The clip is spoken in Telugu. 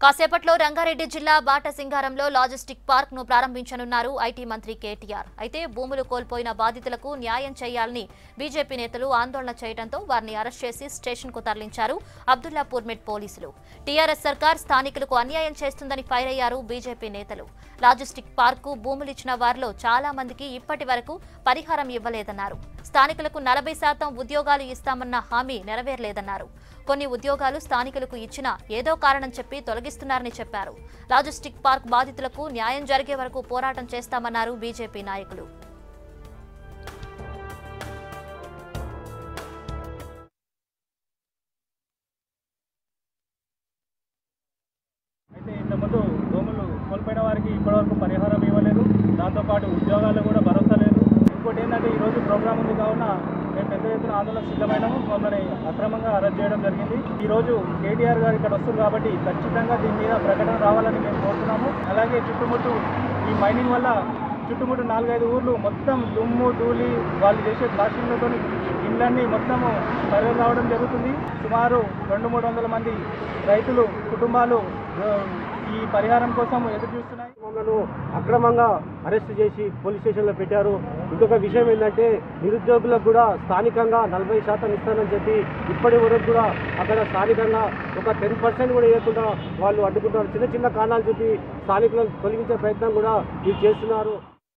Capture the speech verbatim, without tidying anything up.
కాసేపట్లో రంగారెడ్డి జిల్లా బాటసింగారంలో లాజిస్టిక్ పార్క్ ను ప్రారంభించనున్నారు ఐటీ మంత్రి కేటీఆర్. అయితే భూములు కోల్పోయిన బాధితులకు న్యాయం చేయాలని బీజేపీ నేతలు ఆందోళన చేయడంతో వారిని అరెస్ట్ చేసి స్టేషన్ కు తరలించారు అబ్దుల్లాపూర్ మెట్ పోలీసులు. టీఆర్ఎస్ సర్కార్ స్థానికులకు అన్యాయం చేస్తుందని ఫైర్ అయ్యారు బీజేపీ నేతలు. లాజిస్టిక్ పార్క్ కు భూములిచ్చిన వారిలో చాలా మందికి ఇప్పటి వరకు పరిహారం ఇవ్వలేదన్నారు. స్థానికులకు నలభై శాతం ఉద్యోగాలు ఇస్తామన్న హామీ నెరవేరలేదన్నారు. కొన్ని ఉద్యోగాలు స్థానికులకు ఇచ్చినా ఏదో కారణం చెప్పి తొలగిస్తున్నారని చెప్పారు. లాజిస్టిక్ పార్క్ బాధితులకు న్యాయం జరిగే వరకు పోరాటం చేస్తామన్నారు బీజేపీ నాయకులు. అయితే ఇంతకుముందు భూములు కోల్పోయిన వారికి ఇప్పటివరకు పరిహారం ఇవ్వలేదు. దాంతోపాటు ఉద్యోగాలు కూడా భరోసా లేదు. ఇంకోటి ఏంటంటే ఈరోజు ప్రోగ్రాం ఉంది కావున మేము పెద్ద ఎత్తున ఆందోళన సిద్ధమైనాము. మమ్మల్ని అక్రమంగా అరెస్ట్ చేయడం జరిగింది. ఈరోజు కేటీఆర్ గారు ఇక్కడ వస్తుంది కాబట్టి ఖచ్చితంగా దీని మీద ప్రకటన రావాలని మేము కోరుతున్నాము. అలాగే చుట్టుముట్టు ఈ మైనింగ్ వల్ల చుట్టుముట్టు నాలుగైదు ఊర్లు మొత్తం దుమ్ము ధూళి వాళ్ళు చేసే ప్లాస్టిక్లతో ఇండ్లన్నీ మొత్తము పరువు రావడం జరుగుతుంది. సుమారు రెండు మూడు వందల మంది రైతులు కుటుంబాలు ఈ పరిహారం కోసం ఎదురు చూస్తున్నాయి. మమ్మల్ని అక్రమంగా అరెస్ట్ చేసి పోలీస్ స్టేషన్లో పెట్టారు. ఇంకొక విషయం ఏంటంటే నిరుద్యోగులకు కూడా స్థానికంగా నలభై శాతం ఇస్తానని చెప్పి ఇప్పటి వరకు కూడా అక్కడ స్థానికంగా ఒక టెన్ పర్సెంట్ కూడా ఇవ్వకుండా వాళ్ళు అడ్డుకుంటున్నారు. చిన్న చిన్న కారణాలు చెప్పి స్థానికులను తొలగించే ప్రయత్నం కూడా వీళ్ళు చేస్తున్నారు.